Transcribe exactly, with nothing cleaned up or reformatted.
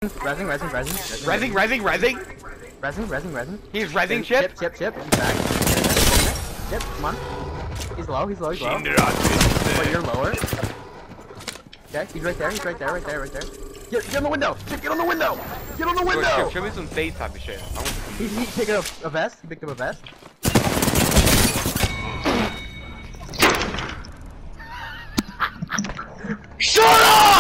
Resing, resing, resing. Resing, resing, resing. Resing, resing, resing. He's resing chip. Chip, chip, chip. He's back. Chip, come on. He's low, he's low, he's low. But you're lower. Okay, he's right there, he's right there, right there, right there. Get, get on the window! Chip, get on the window! Get on the window! Chip, show me some face type of shit. I want He, he picked up a vest, he picked up a vest. Shut up!